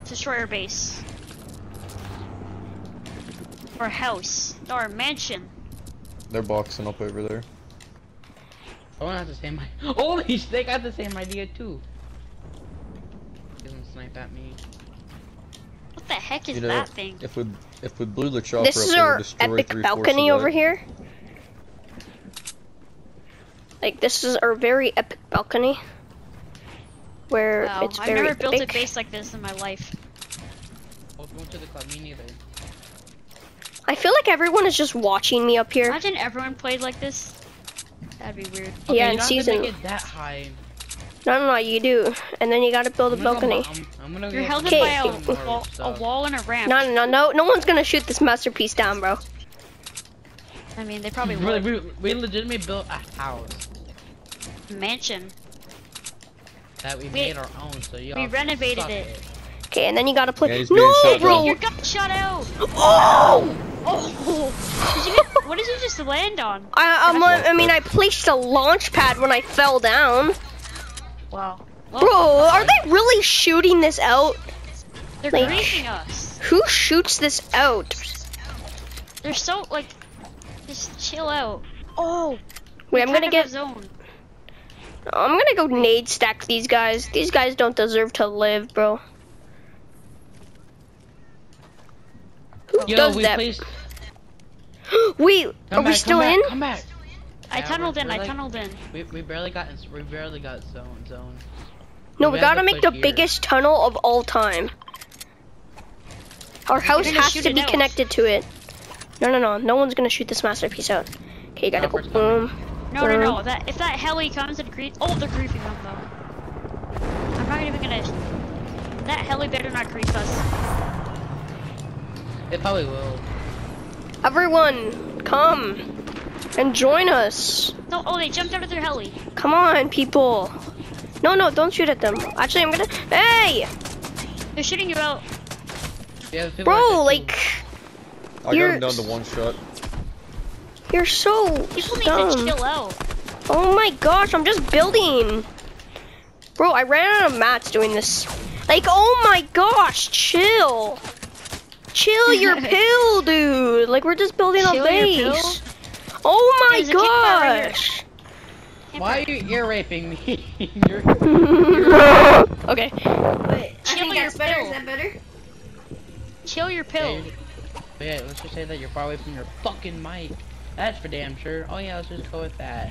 Destroy our base. Or house. Or mansion. They're boxing up over there. I want to have the same idea. Holy shit, they got the same idea too. He doesn't snipe at me. What the heck is You know, that thing? If we blew the chopper This up, is it would our destroy epic 3/4 balcony of over that. here. Like, this is our very epic balcony. Where Wow, it's I've very never built a epic. base like this in my life. Welcome to the club, me neither. I feel like everyone is just watching me up here. Imagine everyone played like this. That'd be weird. Okay, Yeah, you in don't have to season. make it that high. No, you do. And then you gotta build a I'm gonna go balcony. I'm gonna You're go held in Okay. by more a wall and a ramp. No one's gonna shoot this masterpiece down, bro. I mean, they probably Really, would. we legitimately built a house Mansion. that we made our own, so you We renovated it. Okay, and then you gotta Yeah, play. he's being No, shot bro. down. You got shot out. Oh! Oh! What did you just land on? I placed a launch pad when I fell down. Wow. Well, Bro, are they really shooting this out? they're like- griefing us. Who shoots this out? They're so like, just chill out. Oh. Wait, I'm gonna get. zone. I'm gonna go nade stack these guys. These guys don't deserve to live, bro. Who Yo, does we that? placed. Wait, are Come we back, still come in? Back, come back. I Yeah, tunneled in. we're I like- tunneled in. We barely got zone. No, We we have gotta to make the push here. biggest tunnel of all time. Our house gonna has shoot to it be out. connected to it. No. No one's gonna shoot this masterpiece out. Okay, you gotta No, go first boom. No. That if that heli comes and grief. Oh, they're griefing them though. I'm not even gonna. That heli better not grief us. It probably will. Everyone, come and join us. No. Oh, they jumped out of their heli. Come on, people. No, don't shoot at them. Actually, I'm gonna. Hey, They're shooting you out. Yeah, people bro, like that too. like I got You're- him down to one shot. you're so People need to dumb. chill out. Oh my gosh, I'm just building. Bro, I ran out of mats doing this. Like, oh my gosh, chill. Chill your pill, dude. Like, we're just building Chill a your base. Oh my There's a kickback right here. gosh. Why are you ear raping me? You're Okay. Wait, Chill your better. pill. Is that better? Chill your pill. But yeah, let's just say that you're far away from your fucking mic. That's for damn sure. Oh yeah, let's just go with that.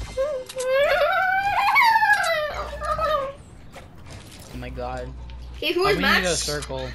Oh my god. Okay, who Oh, is we need to go Max? circle.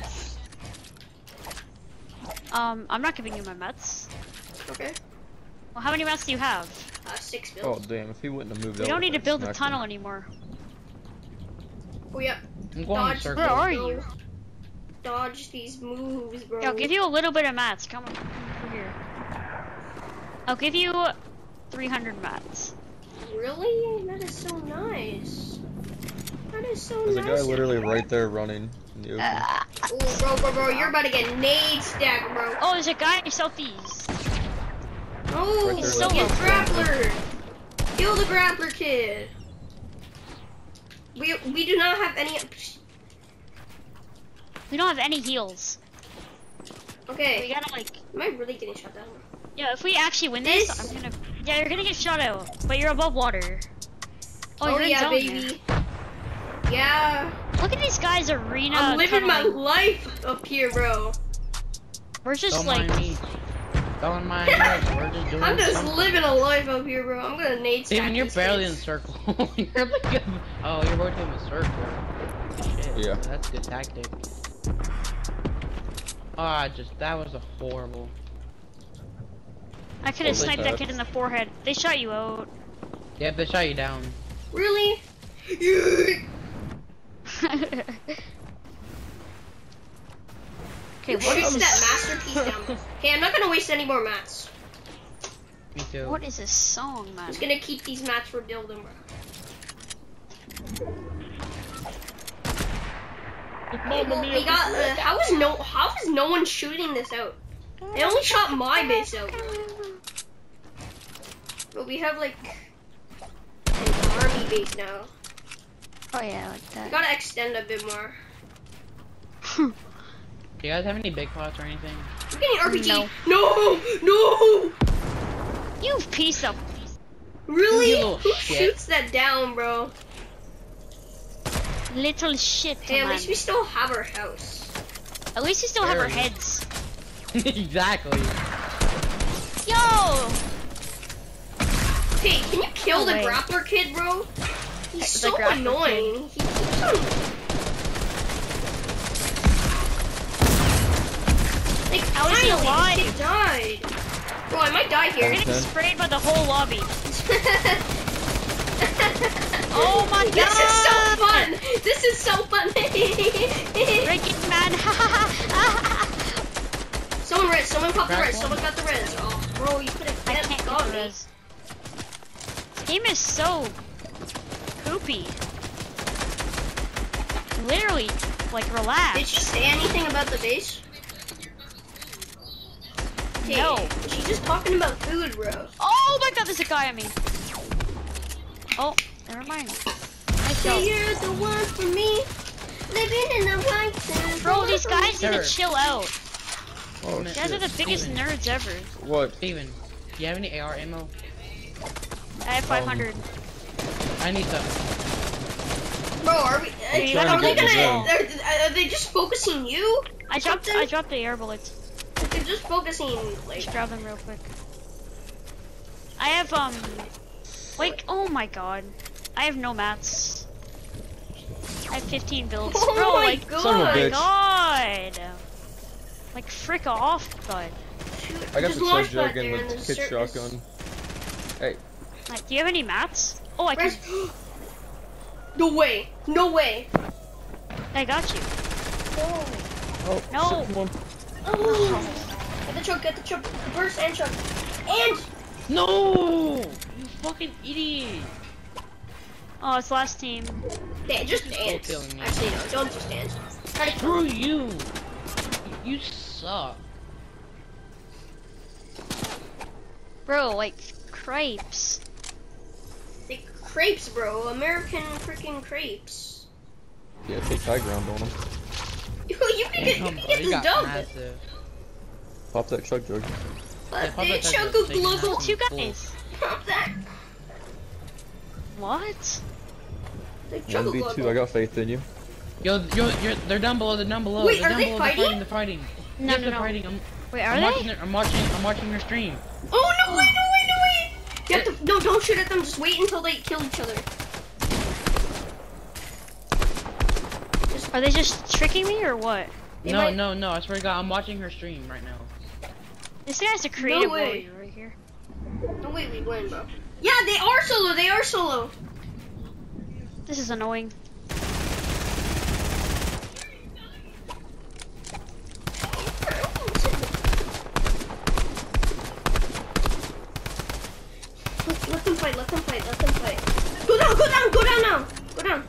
I'm not giving you my mats. Okay. Well, how many mats do you have? 6 Oh builds. damn! If he wouldn't have moved We out, don't need to I'd build a smacked tunnel him. anymore. Oh yeah. I'm going Dodge. to circle. Where are Go. you? Dodge these moves, bro. Yeah, I'll give you a little bit of mats. Come over here. I'll give you 300 mats. Really? That is so nice. That is so There's a nice. guy literally right there running in the open. Oh, bro, you're about to get nade stacked, bro. Oh, there's a guy southeast. Oh, Right get there, solo. grappler. Kill the grappler kid. We do not have any. We don't have any heals. We Okay. gotta like. Am I really getting shot down? Yeah, if we actually win this, This- I'm gonna. Yeah, you're gonna get shot out, but you're above water. Oh, Oh you're in yeah, zone baby. Yeah. now. Look at these guys arena. I'm living my tunneling. life up here, bro. We're just Don't like. mind me. Don't mind us. We're just doing I'm just something. living a life up here, bro. I'm gonna nade stack. Steven, you're these barely in kids. circle. You're like oh, you're working in a circle. Shit. Yeah. That's a good tactic. Ah, that was a horrible. I could have Holy sniped that crap. kid in the forehead. They shot you out. Yep, they shot you down. Really? Okay, Shoot what is that this? masterpiece down. Okay, I'm not gonna waste any more mats. Me too. What is this song, I'm man? just gonna keep these mats for building, bro. Well, we got. How is no one shooting this out? They only shot my base out, bro. But we have like an army base now. Oh yeah, like We that. gotta extend a bit more. Do you guys have any big pots or anything? I'm getting RPG. No. No! You piece of. Really? You little Who shit. shoots that down, bro? Little shit, Hey, at man. least we still have our house. At least we still have our Very. heads. Exactly. Yo! Hey, can you kill No the way. grappler kid, bro? He's The so grappler annoying. He keeps on... Like, How is he finally, alive? this kid died. Bro, I might die here. You're getting Okay. sprayed by the whole lobby. Oh my god! This is so fun! This is so fun! Breaking man! Someone res, someone popped the Crack res, one? someone got the res. Oh, bro, you could have I can't got get me. this. This game is so poopy. Literally, like, relax. Did she say anything about the base? Hey, No. she's just talking about food, bro. Oh my god, there's a guy on me. Oh, never mind. Nice Say job. you're the one for me. Living in the white sand. Bro, these guys need to Sir. chill out. Oh You guys are the shit. biggest Steven. nerds ever. What? Steven, do you have any AR ammo? I have 500. I need some. Bro, are we? Hey, Are trying they to get in the gonna? Are they just focusing you? I dropped Something? the air bullets. They're just focusing like. Just grab them real quick. I have like, oh my god. I have no mats. I have 15 builds. Oh Bro, my like, god! Son of a oh my bitch. god. Like, frick off, bud. Shoot, I got just the launch chug back jug there and and the there's kid circus. shotgun. Hey, Like, do you have any mats? Oh, I can. Res- No way! No way! I got you. oh, No. shit, come on. Oh. Get the truck, burst and truck. And No! You fucking idiot! Oh, it's last team. just Still dance. killing me. Actually, no, don't just dance. Try to kill Screw me. you! You suck. Bro, like, crepes. Like crepes, bro. American freaking crepes. Yeah, take high ground on him. You can get, you Damn, can bro, get you this got dub. massive. Pop that chug jug. But pop the that chunk chug of so you can have global. some You full. guys. Pop that. What? The chunk of 1v2, I global. got faith in you. Yo, they're down below. They're down below. Wait, they're are down they below. fighting? They're fighting. No, Yes, no, they're no. fighting. Wait, are I'm they? watching your stream. Oh no! Wait! No! Wait! No! Wait! You have to. No! Don't shoot at them. Just wait until they kill each other. Are they just tricking me or what? They No, might- no. I swear to God, I'm watching her stream right now. This guy's a creative way. warrior right here. No! Wait! We win, bro. Yeah, they are solo. They are solo. This is annoying. Let them fight. Let them fight. Let them fight. Go down! Go down! Go down now! Go down!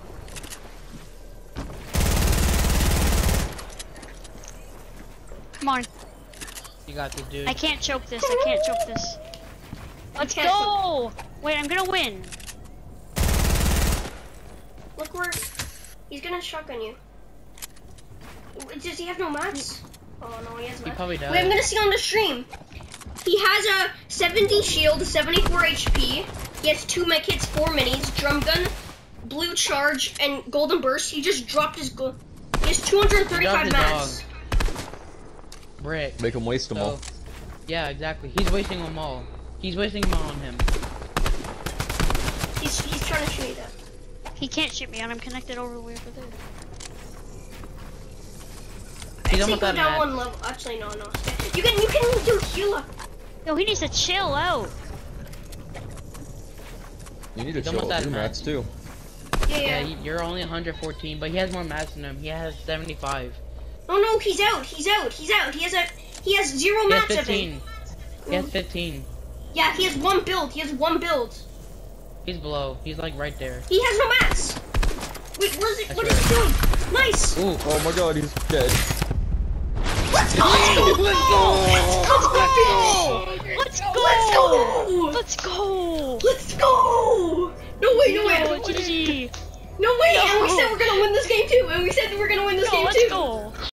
Come on. You got this, dude. I can't choke this. I can't choke this. Let's can't go! Wait, I'm gonna win. Look where he's gonna shotgun you. Does he have no mats? Oh no, he has He mats. probably does. Wait, I'm gonna see on the stream. He has a 70 shield, 74 HP. He has 2 mech hits, 4 minis, drum gun, blue charge, and golden burst. He just dropped his He has 235 Dropped his mats. Brick. Make him waste them all. So, yeah, exactly. He's wasting them all. He's wasting them all on him. He's trying to shoot you down. He can't shoot me, and I'm connected over way over there. He's Actually, almost go out of down mats. one level. Actually, no. You can do heal up. Yo, he needs to chill out. You need to He's chill almost out with of your mats. mats too. Yeah. You're only 114, but he has more mats than him. He has 75. Oh no, he's out. He has 0 He has mats. I 15. think. He has 15. Yeah, he has 1 build. He's below. He's like right there. He has no mats. Wait, what is That's he doing? Nice. Ooh. Oh my god, he's dead. Let's go. Let's go! Let's go. Let's go! Let's go. No way. Yo, GG. No, wait, No. and we said we're gonna win this game too, and we said we're gonna win this No, game let's too. go.